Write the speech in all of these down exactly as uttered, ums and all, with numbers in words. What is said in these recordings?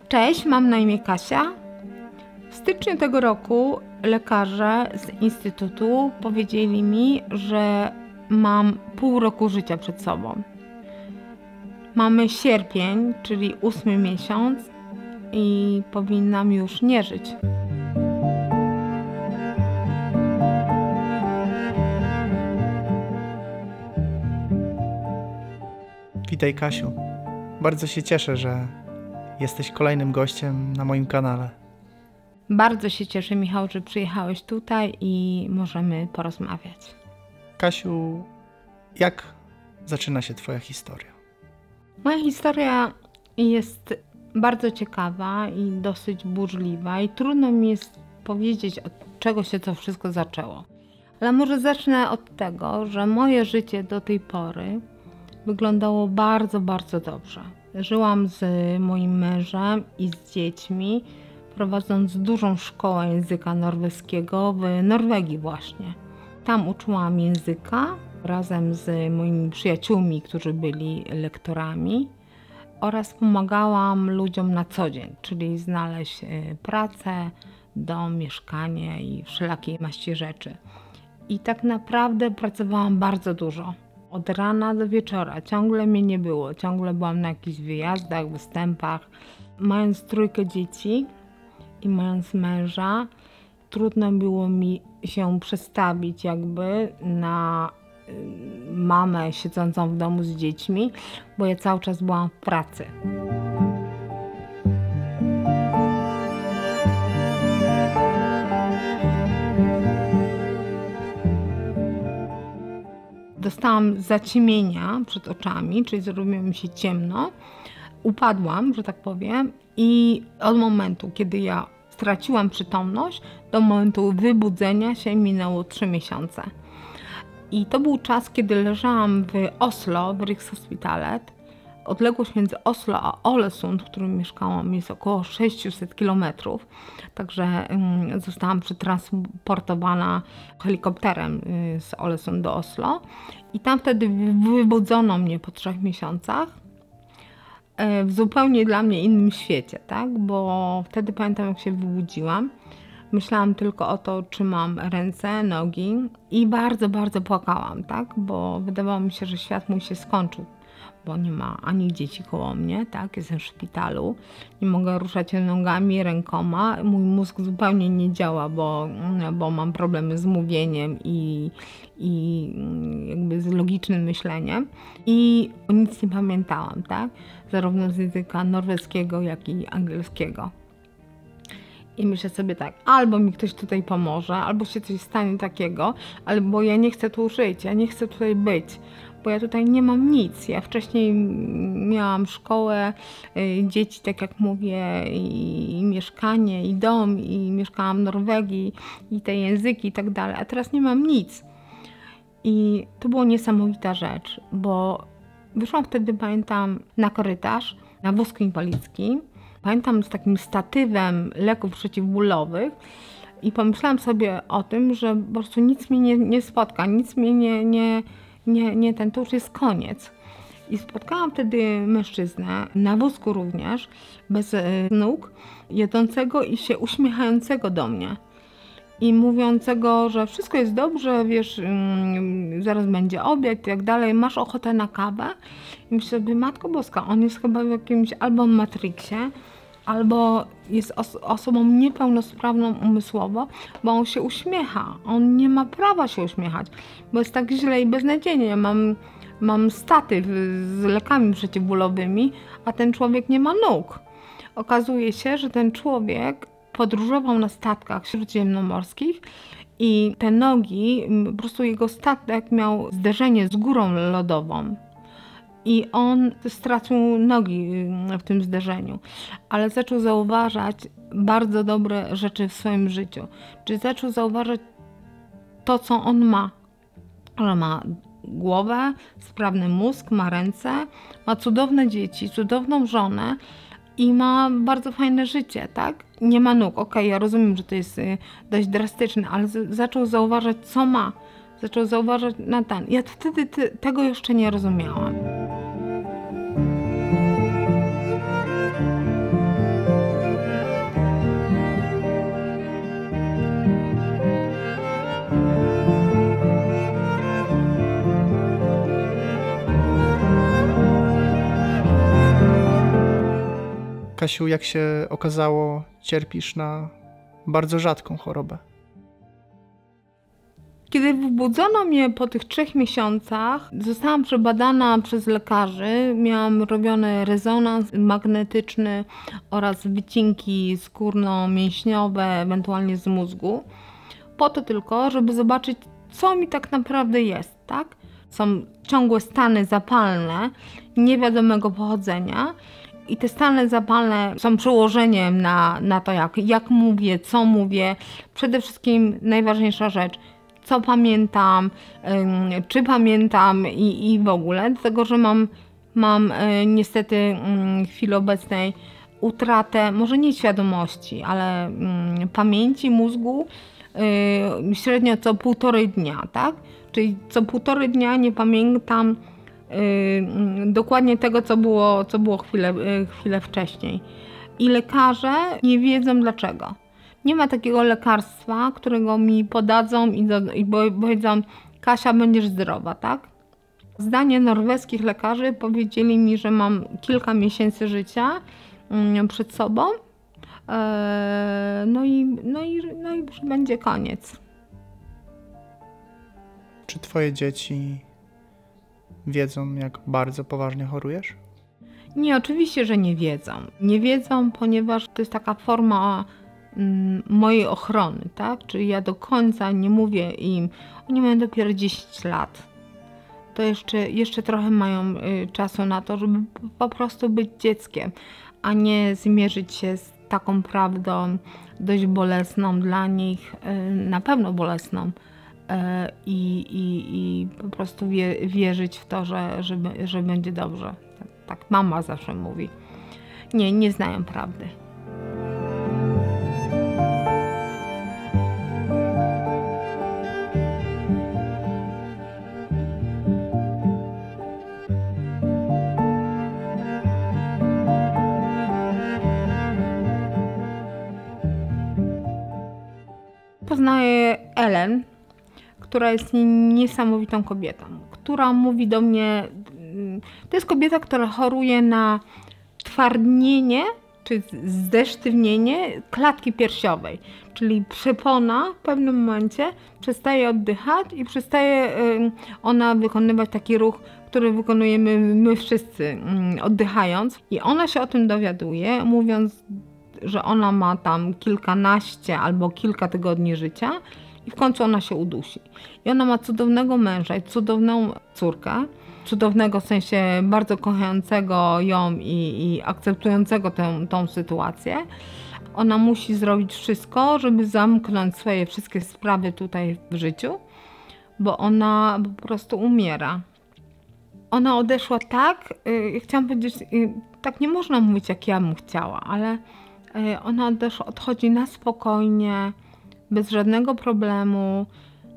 Cześć, mam na imię Kasia. W styczniu tego roku lekarze z instytutu powiedzieli mi, że mam pół roku życia przed sobą. Mamy sierpień, czyli ósmy miesiąc i powinnam już nie żyć. Witaj, Kasiu. Bardzo się cieszę, że jesteś kolejnym gościem na moim kanale. Bardzo się cieszę, Michał, że przyjechałeś tutaj i możemy porozmawiać. Kasiu, jak zaczyna się twoja historia? Moja historia jest bardzo ciekawa i dosyć burzliwa i trudno mi jest powiedzieć, od czego się to wszystko zaczęło. Ale może zacznę od tego, że moje życie do tej pory wyglądało bardzo, bardzo dobrze. Żyłam z moim mężem i z dziećmi, prowadząc dużą szkołę języka norweskiego w Norwegii właśnie. Tam uczyłam języka razem z moimi przyjaciółmi, którzy byli lektorami, oraz pomagałam ludziom na co dzień, czyli znaleźć pracę, dom, mieszkanie i wszelakiej maści rzeczy. I tak naprawdę pracowałam bardzo dużo. Od rana do wieczora, ciągle mnie nie było, ciągle byłam na jakichś wyjazdach, występach. Mając trójkę dzieci i mając męża, trudno było mi się przestawić jakby na mamę siedzącą w domu z dziećmi, bo ja cały czas byłam w pracy. Dostałam zaciemienia przed oczami, czyli zrobiło mi się ciemno. Upadłam, że tak powiem, i od momentu, kiedy ja straciłam przytomność, do momentu wybudzenia się minęło trzy miesiące. I to był czas, kiedy leżałam w Oslo, w Rikshospitalet. Odległość między Oslo a Ålesund, w którym mieszkałam, jest około sześćset kilometrów. Także um, zostałam przetransportowana helikopterem y, z Ålesund do Oslo. I tam wtedy wybudzono mnie po trzech miesiącach y, w zupełnie dla mnie innym świecie, tak? Bo wtedy pamiętam, jak się wybudziłam. Myślałam tylko o to, czy mam ręce, nogi i bardzo, bardzo płakałam, tak? Bo wydawało mi się, że świat mój się skończył, bo nie ma ani dzieci koło mnie, tak? Jestem w szpitalu, nie mogę ruszać nogami, rękoma, mój mózg zupełnie nie działa, bo, bo mam problemy z mówieniem i, i jakby z logicznym myśleniem i nic nie pamiętałam, tak? Zarówno z języka norweskiego, jak i angielskiego. I myślę sobie tak, albo mi ktoś tutaj pomoże, albo się coś stanie takiego, albo ja nie chcę tu żyć, ja nie chcę tutaj być, bo ja tutaj nie mam nic. Ja wcześniej miałam szkołę, dzieci, tak jak mówię, i, i mieszkanie, i dom, i mieszkałam w Norwegii, i te języki i tak dalej, a teraz nie mam nic. I to była niesamowita rzecz, bo wyszłam wtedy, pamiętam, na korytarz, na wózku inwalidzkim. Pamiętam z takim statywem leków przeciwbólowych i pomyślałam sobie o tym, że po prostu nic mnie nie, nie spotka, nic mnie nie, nie, nie, nie ten, to już jest koniec. I spotkałam wtedy mężczyznę, na wózku również, bez nóg, jedzącego i się uśmiechającego do mnie. I mówiącego, że wszystko jest dobrze, wiesz, yy, zaraz będzie obiad i tak dalej, masz ochotę na kawę? I myślę sobie, Matko Boska, on jest chyba w jakimś albo Matrixie, albo jest os osobą niepełnosprawną umysłowo, bo on się uśmiecha. On nie ma prawa się uśmiechać, bo jest tak źle i beznadziejnie. Ja mam, mam statyw z lekami przeciwbólowymi, a ten człowiek nie ma nóg. Okazuje się, że ten człowiek podróżował na statkach śródziemnomorskich i te nogi, po prostu jego statek miał zderzenie z górą lodową. I on stracił nogi w tym zderzeniu, ale zaczął zauważać bardzo dobre rzeczy w swoim życiu. Czyli zaczął zauważać to, co on ma. Że ma głowę, sprawny mózg, ma ręce, ma cudowne dzieci, cudowną żonę i ma bardzo fajne życie, tak? Nie ma nóg. Okej, okay, ja rozumiem, że to jest dość drastyczne, ale zaczął zauważać, co ma. Zaczął zauważać na ten. Ja wtedy te, tego jeszcze nie rozumiałam. Kasiu, jak się okazało, cierpisz na bardzo rzadką chorobę. Kiedy wybudzono mnie po tych trzech miesiącach, zostałam przebadana przez lekarzy. Miałam robiony rezonans magnetyczny oraz wycinki skórno-mięśniowe, ewentualnie z mózgu. Po to tylko, żeby zobaczyć, co mi tak naprawdę jest, tak? Są ciągłe stany zapalne niewiadomego pochodzenia i te stany zapalne są przełożeniem na, na to, jak, jak mówię, co mówię. Przede wszystkim najważniejsza rzecz, co pamiętam, czy pamiętam i, i w ogóle, dlatego że mam, mam niestety w chwili obecnej utratę, może nie świadomości, ale pamięci mózgu średnio co półtorej dnia, tak? Czyli co półtorej dnia nie pamiętam dokładnie tego, co było, co było chwilę, chwilę wcześniej. I lekarze nie wiedzą dlaczego. Nie ma takiego lekarstwa, którego mi podadzą i, do, i powiedzą: Kasia, będziesz zdrowa, tak? Zdanie norweskich lekarzy powiedzieli mi, że mam kilka miesięcy życia przed sobą, no i, no i, no i już będzie koniec. Czy twoje dzieci wiedzą, jak bardzo poważnie chorujesz? Nie, oczywiście, że nie wiedzą. Nie wiedzą, ponieważ to jest taka forma mojej ochrony, tak? Czyli ja do końca nie mówię im, oni mają dopiero dziesięć lat. To jeszcze, jeszcze trochę mają y, czasu na to, żeby po prostu być dzieckiem, a nie zmierzyć się z taką prawdą dość bolesną dla nich, y, na pewno bolesną. I, i, i po prostu wie, wierzyć w to, że, że, że będzie dobrze. Tak, tak mama zawsze mówi. Nie, nie znają prawdy. Poznaję Ellen, która jest niesamowitą kobietą, która mówi do mnie, to jest kobieta, która choruje na twardnienie, czy zdesztywnienie klatki piersiowej, czyli przepona w pewnym momencie przestaje oddychać i przestaje ona wykonywać taki ruch, który wykonujemy my wszyscy oddychając. I ona się o tym dowiaduje, mówiąc, że ona ma tam kilkanaście albo kilka tygodni życia i w końcu ona się udusi. I ona ma cudownego męża i cudowną córkę, cudownego w sensie bardzo kochającego ją i, i akceptującego tę, tą sytuację. Ona musi zrobić wszystko, żeby zamknąć swoje wszystkie sprawy tutaj w życiu, bo ona po prostu umiera. Ona odeszła tak, yy, chciałam powiedzieć, yy, tak nie można mówić, jak ja bym chciała, ale yy, ona odeszła, odchodzi na spokojnie, bez żadnego problemu,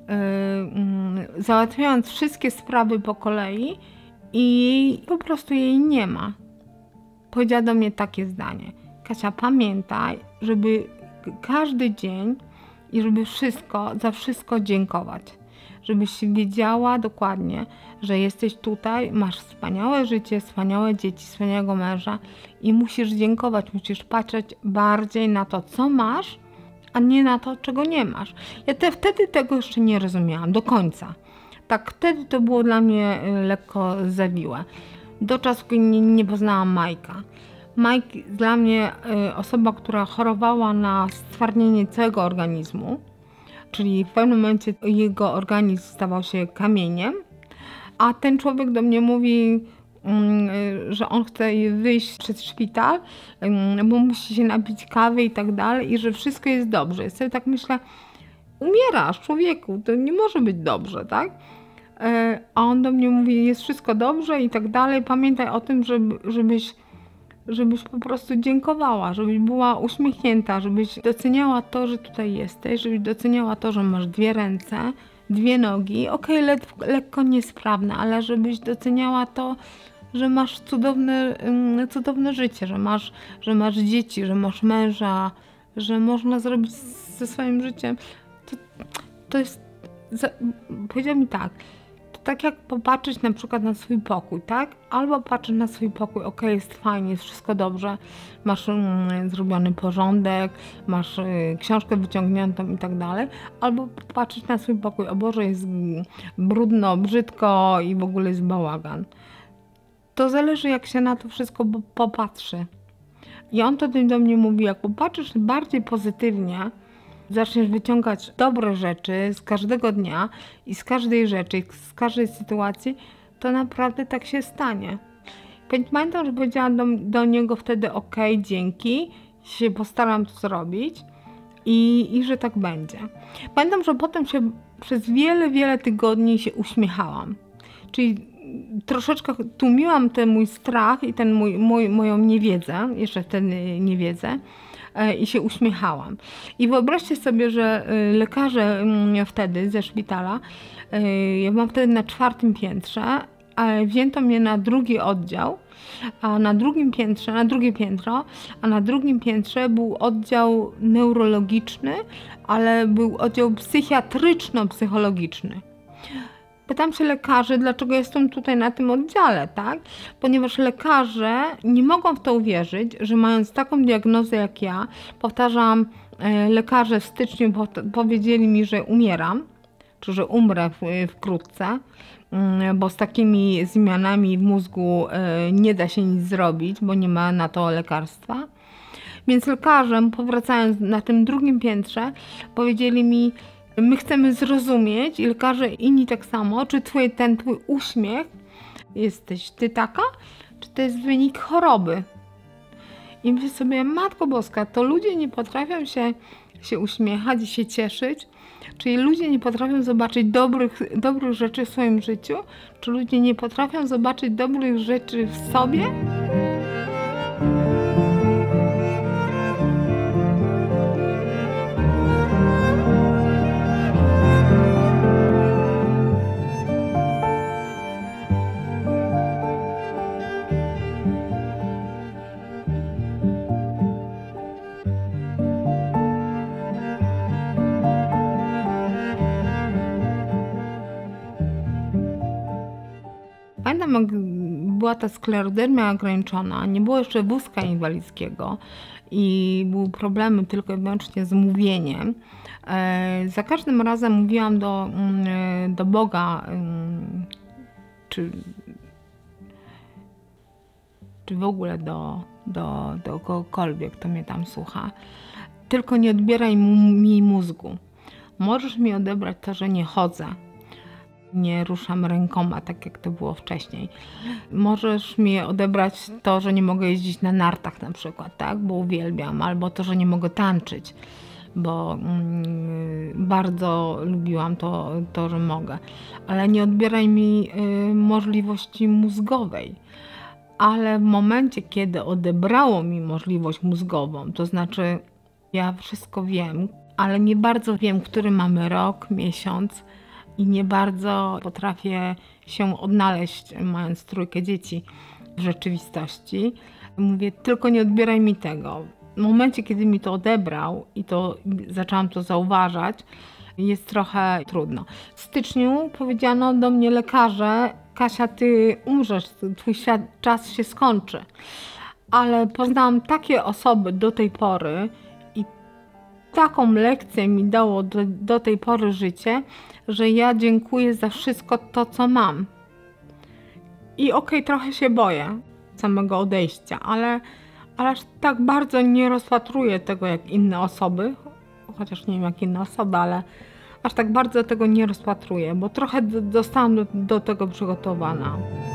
yy, yy, załatwiając wszystkie sprawy po kolei i po prostu jej nie ma. Powiedziała do mnie takie zdanie: Kasia, pamiętaj, żeby każdy dzień i żeby wszystko, za wszystko dziękować. Żebyś wiedziała dokładnie, że jesteś tutaj, masz wspaniałe życie, wspaniałe dzieci, wspaniałego męża i musisz dziękować, musisz patrzeć bardziej na to, co masz, a nie na to, czego nie masz. Ja te, wtedy tego jeszcze nie rozumiałam do końca. Tak, wtedy to było dla mnie lekko zawiłe. Do czasu, kiedy nie, nie poznałam Majka. Mike dla mnie y, osoba, która chorowała na stwardnienie całego organizmu, czyli w pewnym momencie jego organizm stawał się kamieniem, a ten człowiek do mnie mówi, y, że on chce wyjść przed szpital, y, bo musi się napić kawy i tak dalej i że wszystko jest dobrze. Ja sobie tak myślę, umierasz, człowieku, to nie może być dobrze, tak? Y, a on do mnie mówi, jest wszystko dobrze i tak dalej, pamiętaj o tym, żeby, żebyś żebyś po prostu dziękowała, żebyś była uśmiechnięta, żebyś doceniała to, że tutaj jesteś, żebyś doceniała to, że masz dwie ręce, dwie nogi, okej, le lekko niesprawne, ale żebyś doceniała to, że masz cudowne, cudowne życie, że masz, że masz dzieci, że masz męża, że można zrobić ze swoim życiem. To, to jest, powiedział mi tak, To tak jak popatrzeć na przykład na swój pokój, tak? Albo patrzeć na swój pokój, ok, jest fajnie, jest wszystko dobrze, masz mm, zrobiony porządek, masz y, książkę wyciągniętą i tak dalej, albo patrzeć na swój pokój, o Boże, jest brudno, brzydko i w ogóle jest bałagan. To zależy, jak się na to wszystko popatrzy. I on wtedy do mnie mówi, jak popatrzysz bardziej pozytywnie, zaczniesz wyciągać dobre rzeczy z każdego dnia i z każdej rzeczy, z każdej sytuacji, to naprawdę tak się stanie. Pamiętam, że powiedziałam do, do niego wtedy, ok, dzięki, się postaram to zrobić i, i że tak będzie. Pamiętam, że potem się przez wiele, wiele tygodni się uśmiechałam. Czyli troszeczkę tłumiłam ten mój strach i ten mój, mój, moją niewiedzę, jeszcze wtedy niewiedzę, i się uśmiechałam. I wyobraźcie sobie, że lekarze wtedy ze szpitala, ja byłam wtedy na czwartym piętrze, ale wzięto mnie na drugi oddział, a na drugim piętrze, na drugie piętro, a na drugim piętrze był oddział neurologiczny, ale był oddział psychiatryczno-psychologiczny. Pytam się lekarzy, dlaczego jestem tutaj na tym oddziale, tak? Ponieważ lekarze nie mogą w to uwierzyć, że mając taką diagnozę jak ja, powtarzam, lekarze w styczniu powiedzieli mi, że umieram, czy że umrę wkrótce, bo z takimi zmianami w mózgu nie da się nic zrobić, bo nie ma na to lekarstwa. Więc lekarze, powracając na tym drugim piętrze, powiedzieli mi, my chcemy zrozumieć, i lekarze inni tak samo, czy twój, ten twój uśmiech, jesteś ty taka, czy to jest wynik choroby. I myślę sobie, Matko Boska, to ludzie nie potrafią się, się uśmiechać i się cieszyć, czyli ludzie nie potrafią zobaczyć dobrych, dobrych rzeczy w swoim życiu, czy ludzie nie potrafią zobaczyć dobrych rzeczy w sobie? Pamiętam, jak była ta sklerodermia ograniczona, nie było jeszcze wózka inwalidzkiego i były problemy tylko i wyłącznie z mówieniem. Za każdym razem mówiłam do, do Boga, czy, czy w ogóle do, do, do kogokolwiek, kto mnie tam słucha, tylko nie odbieraj mi mózgu. Możesz mi odebrać to, że nie chodzę. Nie ruszam rękoma, tak jak to było wcześniej. Możesz mi odebrać to, że nie mogę jeździć na nartach na przykład, tak? Bo uwielbiam, albo to, że nie mogę tańczyć, bo mm, bardzo lubiłam to, to, że mogę. Ale nie odbieraj mi y, możliwości mózgowej. Ale w momencie, kiedy odebrało mi możliwość mózgową, to znaczy ja wszystko wiem, ale nie bardzo wiem, który mamy rok, miesiąc, i nie bardzo potrafię się odnaleźć, mając trójkę dzieci, w rzeczywistości. Mówię, tylko nie odbieraj mi tego. W momencie, kiedy mi to odebrał i to zaczęłam to zauważać, jest trochę trudno. W styczniu powiedziano do mnie lekarze, Kasia, ty umrzesz, twój świat, czas się skończy. Ale poznałam takie osoby do tej pory i taką lekcję mi dało do, do tej pory życie, że ja dziękuję za wszystko to, co mam. I okej, okay, trochę się boję samego odejścia, ale, ale aż tak bardzo nie rozpatruję tego jak inne osoby, chociaż nie wiem jak inne osoby, ale aż tak bardzo tego nie rozpatruję, bo trochę zostałam do, do tego przygotowana.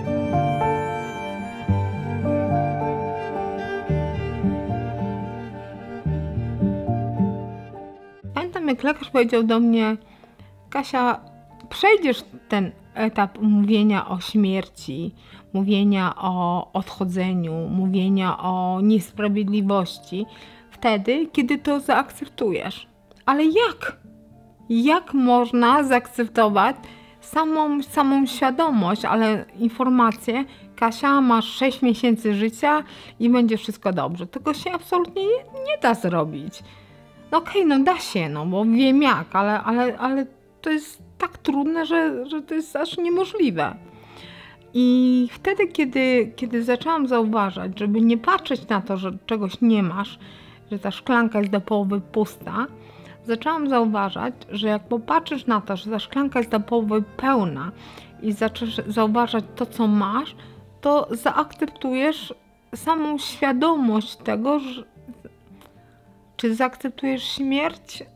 Pamiętam, jak lekarz powiedział do mnie, Kasia, przejdziesz ten etap mówienia o śmierci, mówienia o odchodzeniu, mówienia o niesprawiedliwości wtedy, kiedy to zaakceptujesz. Ale jak? Jak można zaakceptować samą, samą świadomość, ale informację, Kasia, masz sześć miesięcy życia i będzie wszystko dobrze. Tego się absolutnie nie, nie da zrobić. No okej, okay, no da się, no bo wiem jak, ale, ale, ale to jest tak trudne, że, że to jest aż niemożliwe. I wtedy, kiedy, kiedy zaczęłam zauważać, żeby nie patrzeć na to, że czegoś nie masz, że ta szklanka jest do połowy pusta, zaczęłam zauważać, że jak popatrzysz na to, że ta szklanka jest do połowy pełna i zaczniesz zauważać to, co masz, to zaakceptujesz samą świadomość tego, że... Czy zaakceptujesz śmierć?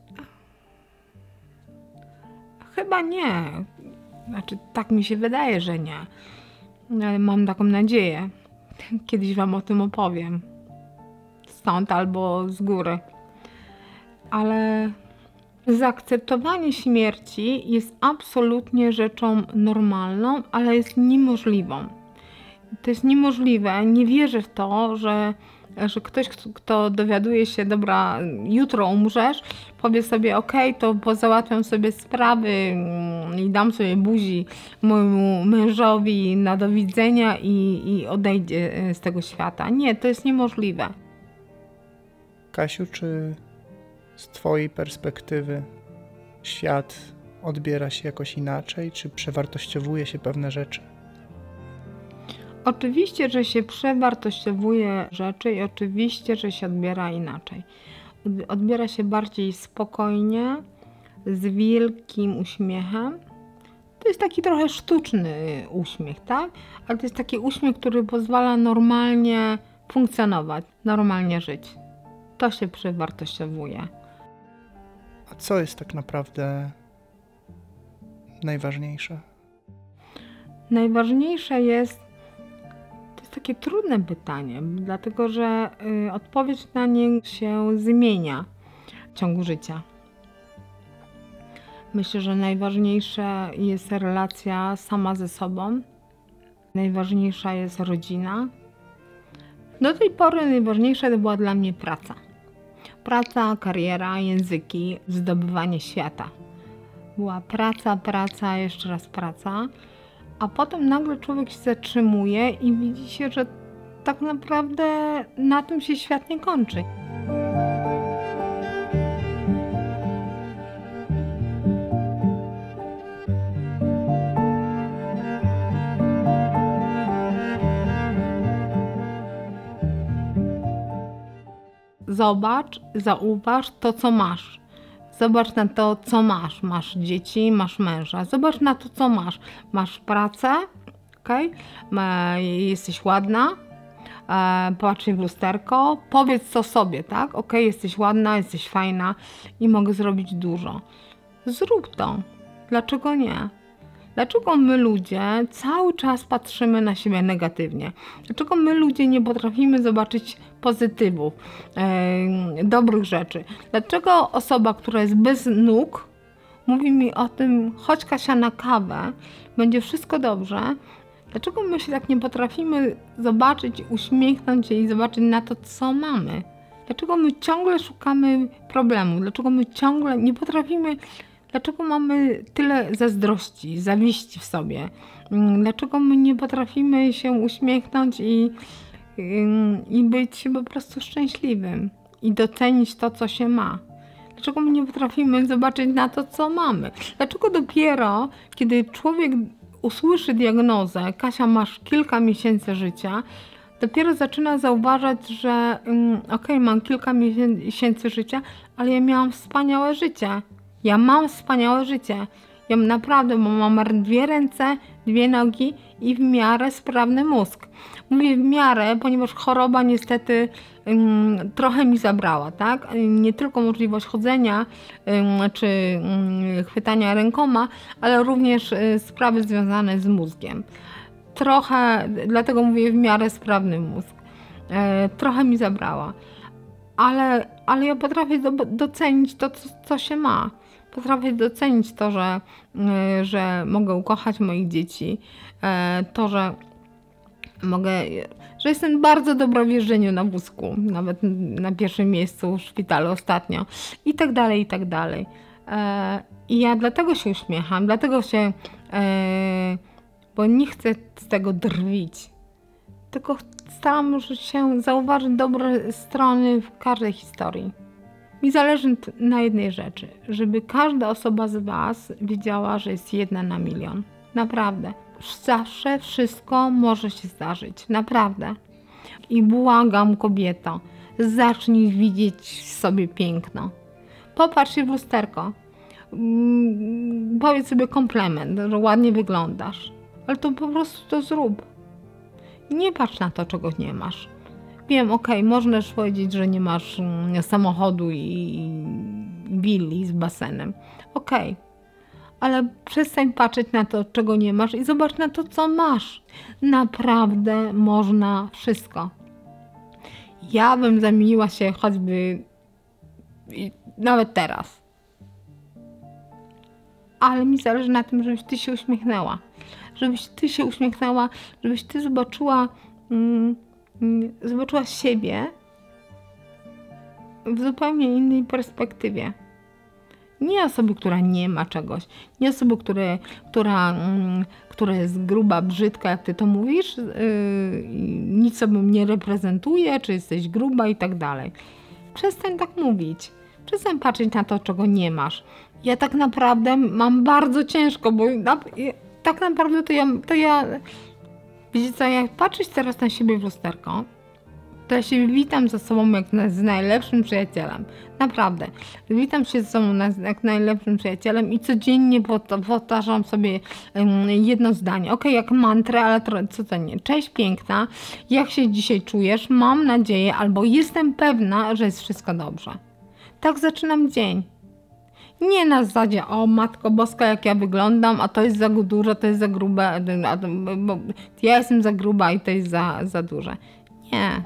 Chyba nie. Znaczy, tak mi się wydaje, że nie. Ale mam taką nadzieję. Kiedyś wam o tym opowiem. Stąd albo z góry. Ale zaakceptowanie śmierci jest absolutnie rzeczą normalną, ale jest niemożliwą. To jest niemożliwe. Nie wierzę w to, że, że ktoś, kto dowiaduje się, dobra, jutro umrzesz, powie sobie, okej, to pozałatwiam sobie sprawy i dam sobie buzi mojemu mężowi na do widzenia i, i odejdzie z tego świata. Nie, to jest niemożliwe. Kasiu, czy z twojej perspektywy świat odbiera się jakoś inaczej, czy przewartościowuje się pewne rzeczy? Oczywiście, że się przewartościowuje rzeczy i oczywiście, że się odbiera inaczej. Odbiera się bardziej spokojnie, z wielkim uśmiechem. To jest taki trochę sztuczny uśmiech, tak? Ale to jest taki uśmiech, który pozwala normalnie funkcjonować, normalnie żyć. To się przewartościowuje. A co jest tak naprawdę najważniejsze? Najważniejsze jest, to jest takie trudne pytanie, dlatego że y, odpowiedź na nie się zmienia w ciągu życia. Myślę, że najważniejsza jest relacja sama ze sobą. Najważniejsza jest rodzina. Do tej pory najważniejsza to była dla mnie praca. Praca, kariera, języki, zdobywanie świata. Była praca, praca, jeszcze raz praca. A potem nagle człowiek się zatrzymuje i widzi się, że tak naprawdę na tym się świat nie kończy. Zobacz, zauważ to, co masz. Zobacz na to, co masz. Masz dzieci, masz męża. Zobacz na to, co masz. Masz pracę, okay? Jesteś ładna, e, patrz w lusterko, powiedz to sobie, tak? Ok, jesteś ładna, jesteś fajna i mogę zrobić dużo. Zrób to. Dlaczego nie? Dlaczego my ludzie cały czas patrzymy na siebie negatywnie? Dlaczego my ludzie nie potrafimy zobaczyć pozytywów, e, dobrych rzeczy? Dlaczego osoba, która jest bez nóg, mówi mi o tym, chodź Kasia na kawę, będzie wszystko dobrze? Dlaczego my się tak nie potrafimy zobaczyć, uśmiechnąć się i zobaczyć na to, co mamy? Dlaczego my ciągle szukamy problemu? Dlaczego my ciągle nie potrafimy... Dlaczego mamy tyle zazdrości, zawiści w sobie? Dlaczego my nie potrafimy się uśmiechnąć i, i być po prostu szczęśliwym i docenić to, co się ma? Dlaczego my nie potrafimy zobaczyć na to, co mamy? Dlaczego dopiero, kiedy człowiek usłyszy diagnozę, Kasia, masz kilka miesięcy życia, dopiero zaczyna zauważać, że okej, okay, mam kilka miesięcy życia, ale ja miałam wspaniałe życie. Ja mam wspaniałe życie. Ja naprawdę mam dwie ręce, dwie nogi i w miarę sprawny mózg. Mówię w miarę, ponieważ choroba niestety um, trochę mi zabrała, tak? Nie tylko możliwość chodzenia um, czy um, chwytania rękoma, ale również um, sprawy związane z mózgiem. Trochę, dlatego mówię w miarę sprawny mózg. E, trochę mi zabrała. Ale, ale ja potrafię do, docenić to, co, co się ma. Potrafię docenić to, że, że mogę ukochać moich dzieci, to, że mogę, że jestem bardzo dobra w jeżdżeniu na wózku, nawet na pierwszym miejscu w szpitalu ostatnio i tak dalej, i tak dalej. I ja dlatego się uśmiecham, dlatego się, bo nie chcę z tego drwić, tylko staram się zauważyć dobre strony w każdej historii. Mi zależy na jednej rzeczy, żeby każda osoba z Was wiedziała, że jest jedna na milion. Naprawdę. Zawsze wszystko może się zdarzyć. Naprawdę. I błagam, kobieto, zacznij widzieć sobie piękno. Popatrz się w lusterko. Mm, powiedz sobie komplement, że ładnie wyglądasz. Ale to po prostu to zrób. Nie patrz na to, czego nie masz. Wiem, okej, okay, możesz powiedzieć, że nie masz mm, samochodu i, i willi z basenem. Okej. Okay. Ale przestań patrzeć na to, czego nie masz i zobacz na to, co masz. Naprawdę można wszystko. Ja bym zamieniła się choćby nawet teraz. Ale mi zależy na tym, żebyś ty się uśmiechnęła. Żebyś ty się uśmiechnęła, żebyś ty zobaczyła, mm, zobaczyła siebie w zupełnie innej perspektywie. Nie osoby, która nie ma czegoś, nie osoby, które, która, mm, która jest gruba, brzydka, jak ty to mówisz, yy, nic sobie nie reprezentuje, czy jesteś gruba i tak dalej. Przestań tak mówić. Przestań patrzeć na to, czego nie masz. Ja tak naprawdę mam bardzo ciężko, bo na, tak naprawdę to ja, to ja, wiecie co, jak patrzeć teraz na siebie w lusterko, to ja się witam ze sobą jak na, z najlepszym przyjacielem. Naprawdę. Witam się ze sobą na, jak najlepszym przyjacielem i codziennie powtarzam sobie um, jedno zdanie. Okej, jak mantrę, ale to, co to nie? Cześć piękna, jak się dzisiaj czujesz? Mam nadzieję, albo jestem pewna, że jest wszystko dobrze. Tak zaczynam dzień. Nie na zasadzie, o Matko Boska, jak ja wyglądam, a to jest za dużo, to jest za grube, a, bo ja jestem za gruba i to jest za, za duże. Nie.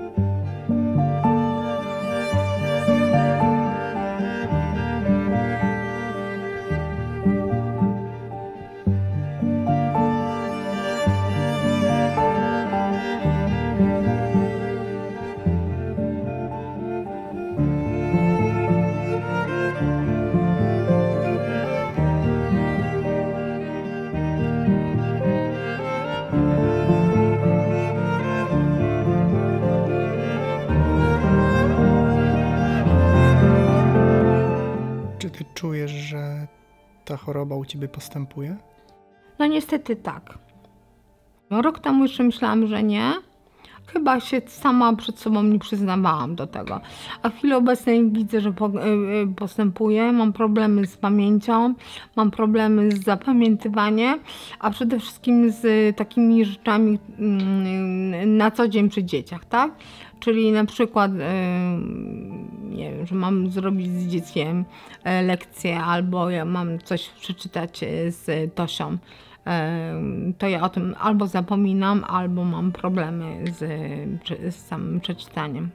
Czy ty czujesz, że ta choroba u ciebie postępuje? No niestety tak. Rok temu jeszcze myślałam, że nie. Chyba się sama przed sobą nie przyznawałam do tego. A w chwili obecnej widzę, że postępuje. Mam problemy z pamięcią, mam problemy z zapamiętywaniem, a przede wszystkim z takimi rzeczami na co dzień przy dzieciach, tak? Czyli na przykład, nie wiem, że mam zrobić z dzieckiem lekcję albo ja mam coś przeczytać z Tosią. To ja o tym albo zapominam, albo mam problemy z, z samym przeczytaniem.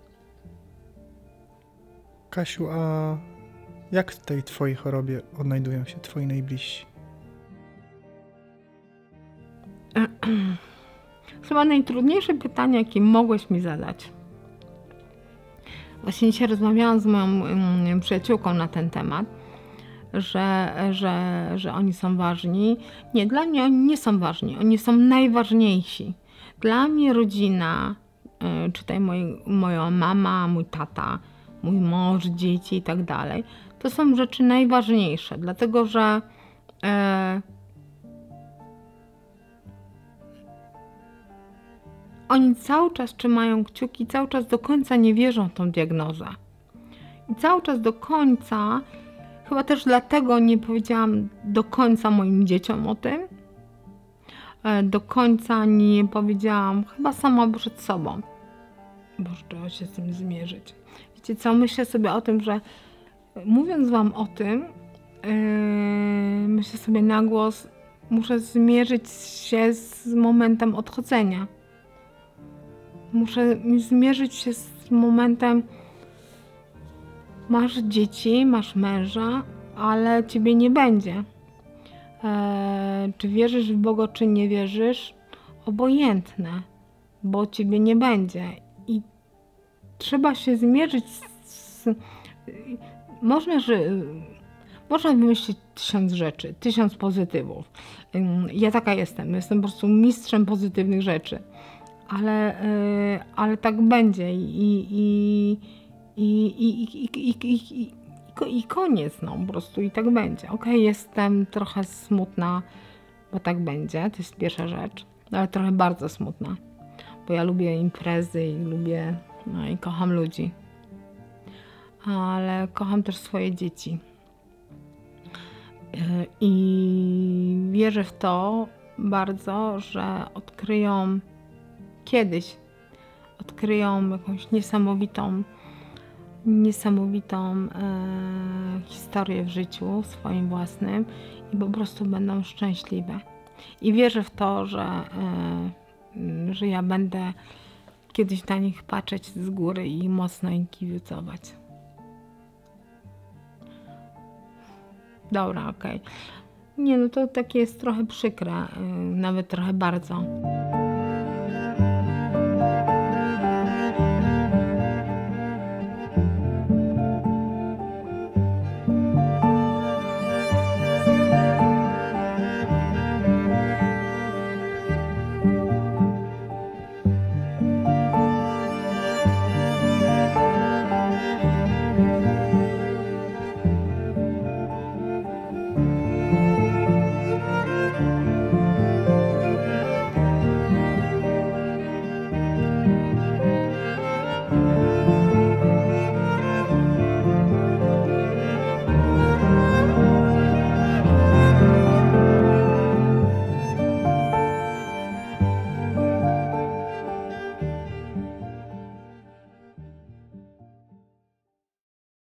Kasiu, a jak w tej twojej chorobie odnajdują się twoi najbliżsi? Chyba najtrudniejsze pytanie, jakie mogłeś mi zadać. Właśnie dzisiaj rozmawiałam z moją um, przyjaciółką na ten temat, że, że, że oni są ważni. Nie, dla mnie oni nie są ważni, oni są najważniejsi. Dla mnie rodzina, y, czytaj moi, moja mama, mój tata, mój mąż, dzieci i tak dalej, to są rzeczy najważniejsze, dlatego że y, oni cały czas trzymają kciuki, cały czas do końca nie wierzą w tą diagnozę. I cały czas do końca, chyba też dlatego nie powiedziałam do końca moim dzieciom o tym, do końca nie powiedziałam chyba sama przed sobą, bo trzeba się z tym zmierzyć. Wiecie co, myślę sobie o tym, że mówiąc wam o tym, yy, myślę sobie na głos, muszę zmierzyć się z momentem odchodzenia. Muszę zmierzyć się z momentem, masz dzieci, masz męża, ale ciebie nie będzie. Eee, czy wierzysz w Boga, czy nie wierzysz? Obojętne, bo ciebie nie będzie. I trzeba się zmierzyć z... z można, że... Można wymyślić tysiąc rzeczy, tysiąc pozytywów. Ja taka jestem, jestem po prostu mistrzem pozytywnych rzeczy. Ale, yy, ale tak będzie i, i, i, i, i, i, i, i, i, i koniec, no po prostu i tak będzie. Okej, okay, jestem trochę smutna, bo tak będzie, to jest pierwsza rzecz, ale trochę bardzo smutna, bo ja lubię imprezy i lubię, no i kocham ludzi, ale kocham też swoje dzieci i wierzę w to bardzo, że odkryją kiedyś, odkryją jakąś niesamowitą niesamowitą e, historię w życiu swoim własnym i po prostu będą szczęśliwe. I wierzę w to, że, e, że ja będę kiedyś na nich patrzeć z góry i mocno im kibicować. Dobra, okej. Okay. Nie, no to takie jest trochę przykre, e, nawet trochę bardzo.